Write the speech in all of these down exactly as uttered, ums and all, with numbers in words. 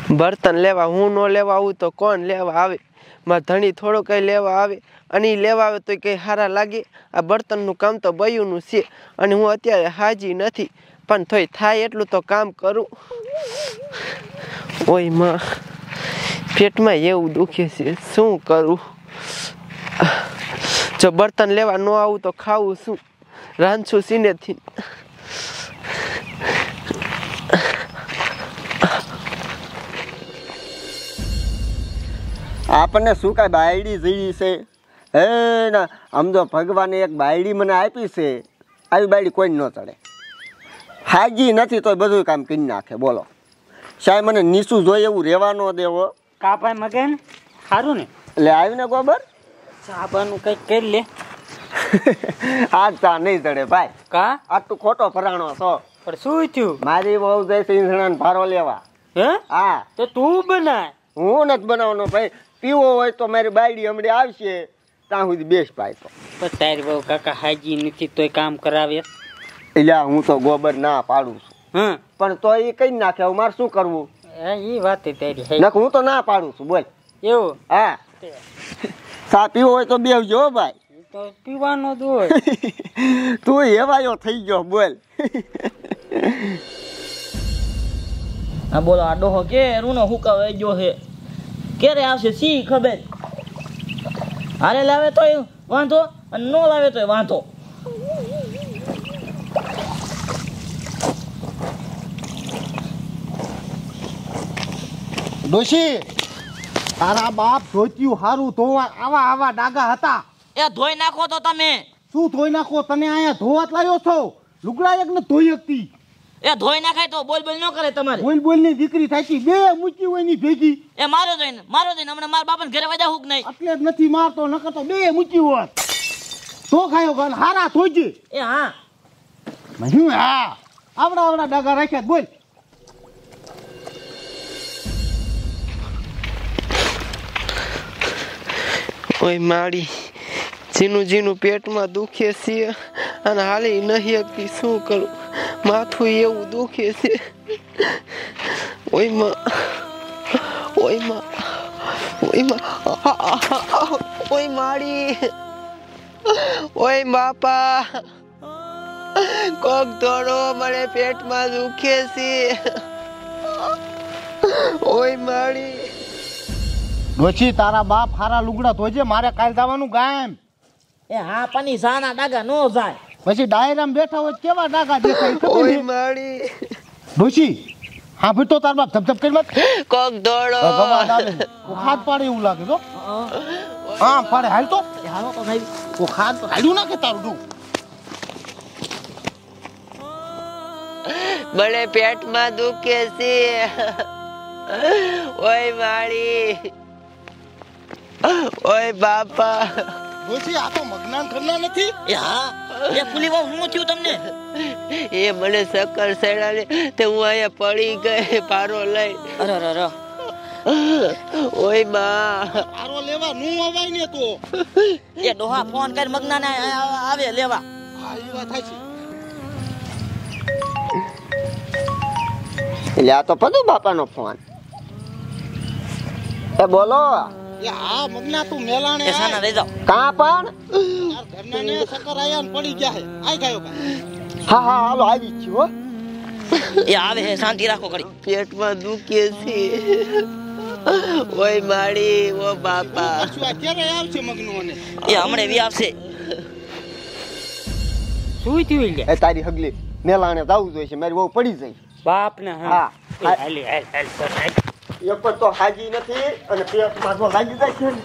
બર્તન લેવા હું ન લેવા આવું તો કોણ લેવા આવે? મારા ધણી થોડો કંઈ લેવા આવે અને એ લેવા આવે તો કંઈ સારા લાગે? આ બર્તનનું કામ તો બયુંનું છે અને હું અત્યારે હાજી નથી, પણ થોઈ થાય એટલું તો કામ કરું. ઓય માં, પેટમાં એવું દુખે છે, શું કરું? જો બર્તન લેવા ન આવું તો ખાવું શું? રાંધશું સીનેથી. આપણને શું કાંઈ બાયડી જોઈ છે? હે ના, આમ જો ભગવાને એક બાયડી મને આપી છે, આવી બાયડી કોઈ ન ચડે. હાજી નથી તો બધું કામ કરી નાખે. બોલો સાહેબ, મને નીચું જોઈએ એવું રહેવા ન દેવો. કાપાય મગે ને સારું ને એટલે આવીને ગોબર સાબાનું કંઈક કરી લે. આજ તા નહીં ચડે ભાઈ. કા આ તું ખોટો ફરાણો છો. પણ શું થયું? મારી બહુ જાય છે ઈંધણા ભારો લેવા. હે? હા, તો તું બનાય. હું નથી બનાવવાનો ભાઈ. પીવો હોય તો મારી બાયડી હમણાં આવશે, ત્યાં સુધી બેસ ભાઈ. તો પણ તારી બહુ કાકા હાજી નથી તોય કામ કરાવે. એટલે હું તો ગોબર ના પાડું છું, હા, પણ તો એ કઈ નાખે. હવે મારે શું કરવું? એ વાત તારી. નક હું તો ના પાડું છું. બોલ. એવું? હા, સા પીવો હોય તો બેવજો ભાઈ. તો પીવાનો જ હોય. તું એવાયો થઈ ગયો. બોલ. હા બોલો, આ ડોહો કે રૂનો હુકાવ ગયો છે, ક્યારે આવશે સી ખબર. હારે લાવે તોય વાંધો અને ન લાવે તોય વાંધો. ડોશી, તારા બાપ ધોત્યું હારું ધોવા આવા આવા ડાગા હતા. એ ધોઈ નાખો તો તમે. શું ધોઈ નાખો? તને અહીંયા ધોવાત લાવ્યો છો? લુગડા એક ને ધોઈ શકતી. એ ધોઈ નાખાય તો બોલ બોલ ન કરે તમારે. બોલ બોલ ની દીકરી થાકી બે મૂકી હોય ની ભેગી. એ મારો જોઈને મારો જોઈને હમણાં મારા બાપાને ઘરે વાજા હુક નહીં. એટલે જ નથી મારતો, નકર તો બે મૂકી હોત તો ખાયો ગન હારા ધોઈજે. એ હા હું હા આવડા આવડા ડાગા રાખ્યા. બોલ. ઓય માડી, જીનું જીનું પેટમાં દુખે છે અને હાલી નહીં શકતી. શું કરું? માથું એવું દુખે છે. ઓય માં, ઓય માં, ઓય માં, ઓય માડી, ઓય બાપા, કોક દોડો, મને પેટમાં દુખે છે. ઓય માડી. ડોશી, તારા બાપ હારા લુગડા ધોજે, મારે કાલ જવાનું ગામ. એ હા પાની સાના ડાગા નો જાય. પછી ડાયરામાં બેઠા હોય કેવા ડાગા દેખાય. ઓય માડી. ડોશી, હા ભી તો તાર બાપ ધબધબ કરી મત. કોક દોડો. ગવાદ આવે હાથ પાડે એવું લાગે તો. હા પાડે. હાલ તો હાલો તો ભાઈ. કો ખાદ હાલ્યું ના કે તારું ડું. મને પેટમાં દુખે છે. ઓય માડી, ઓય બાપા. ડોશી, આ તો મગનાન ઘરના નથી. એ હા એ ફૂલી વાવ શું થયું તમને? એ મને ચક્કર ચડાવે તે હું અહીંયા પડી ગઈ પારો લઈ. અરે અરે અરે. ઓય માં, પારો લેવા નું અવાય ને તો. એ ડોહા ફોન કરી મગનાને આવે લેવા. હા એ વાત થાય છે. એટલે આ તો પદુ બાપાનો ફોન. એ બોલો. એ હા મગના તું મેલાણે એ સાના લઈ જાઓ. કાં પણ? તાર ઘરના ને સકર આયા ને પડી ગયા હે. આઈ ગયો કા. હા હા હાલો આવી જ છું હો. એ આવે હે, શાંતિ રાખો કરી. પેટમાં દુખે છે. ઓય માડી, ઓ બાપા. શું આ ક્યારે આવશે મગનો ને? એ હમણે વી આવશે. શું થયું લે? એ તારી હગલી મેલાણે જાવું જોઈએ છે, મારી બહુ પડી જાય. બાપ ને હા હા, હાલ હાલ હાલ હાલ. એક પર તો હાજી નથી અને પેટમાં તો લાગી જાય છે ને.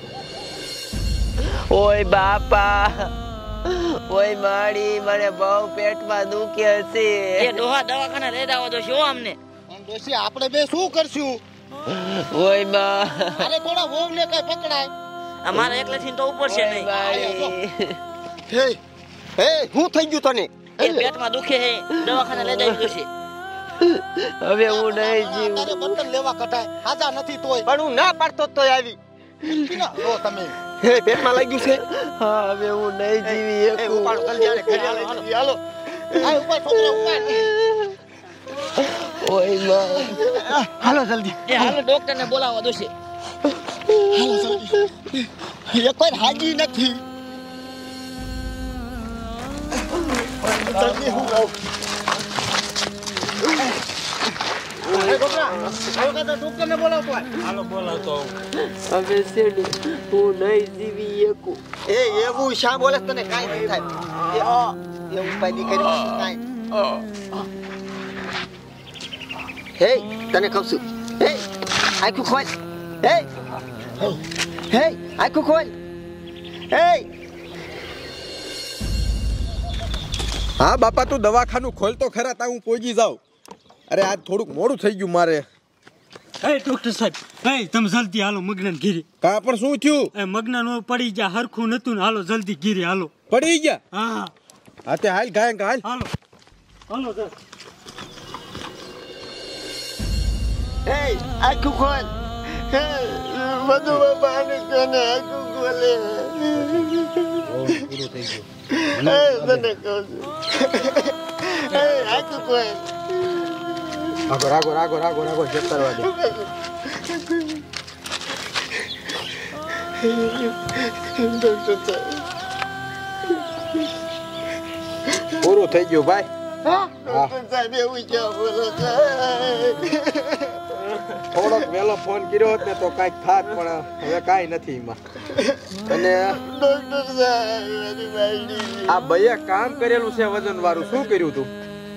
ઓય બાપા, ઓય માડી, મને બહુ પેટમાં દુખે છે. એ ડોહા દવાખાને લઈ જાવ તો શું અમને? પણ ડોશી, આપણે બે શું કરશું? ઓય માં, અરે થોડા વોવ ને કઈ પકડાય. અમારે એકલા થી તો ઉપર છે નહીં. હે હે હું થઈ ગયું તને? એ પેટમાં દુખે હે, દવાખાને લઈ જવું જોશે. હવે હું નહીં જીવું. તારે બર્તન લેવા કઢાય હાજા નથી તોય. પણ હું ના પાડતો તોય આવી. લો તમે. હે પેટમાં લાગ્યું છે. હા, હવે હું નહીં જીવી એ શકું. ઉપાડો જલ્દી આને ઘરે હાલો હાલો. આ ઉપર છોકરા ઉપર. ઓય માં હાલો જલ્દી એ હાલો ડોક્ટર ને બોલાવવા દોશે હાલો જલ્દી એ કોઈ હાજી નથી જલ્દી હું આવું ડોક્ટરને બોલાવતો હાલો બોલાવતો હવે શેઠ હું નહીં જીવી શકું. એ એવું શા બોલે છે તને કાઈ નહીં થાય એ એવું ઉપાય કરી કાઈ હે તને કહું છું હે આખું ખોલ હે હે આખું ખોલ હે હા બાપા તું દવાખાનું ખોલ તો ખરા તા હું પહોંચી જાઉં. અરે આજ થોડુંક મોડું થઈ ગયું મારે. એ ડોક્ટર સાહેબ એ તમે જલ્દી હાલો મગના ઘીરે. કા પણ શું થયું? એ મગના નો પડી ગયા હરખું નતું ને હાલો જલ્દી ઘીરે હાલો. પડી ગયા? હા હા તે હાલ ગાય હાલ. હાલો હાલો સર. હે આખું ખોલ હે બધું બાપા આને કોને આખું ખોલે પૂરું થઈ ગયું. હે તને કહું છું હે આખું ખોલ રાગો રાગો રાગો રાગો રાગો ચેક કરવા દે. ડોક્ટર પૂરું થઈ ગયું ભાઈ. ડોક્ટર સાહેબ એવું ક્યાં બોલો છો થોડોક વહેલો ફોન કર્યો હોત ને તો કાંઈક થાત પણ હવે કાંઈ નથી એમાં. અને ડોક્ટર સાહેબ મારી બાયડી આ ભાઈએ કામ કરેલું છે વજન વાળું શું કર્યું તું?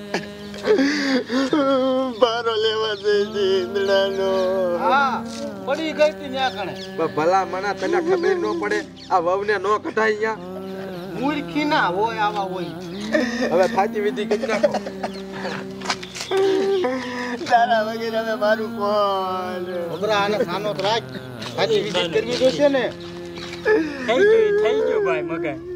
બારો લેવા જઈ છે ઈંદડાનો હા પડી ગઈ તી ન્યા કણે બ- ભલા મના તને ખબર ન પડે આ વહુને નો કઢાય અહીંયા. મૂર્ખી ના હોય આવા હોય હવે થાતી વિધિ કરી નાખો. તારા વગેરે હવે મારું કોણ ખબરા આને સાનો જ રાખ સાચી વિઝિટ કરવી જોઈશે ને થઈ ગયું થઈ ગયું ભાઈ મગન.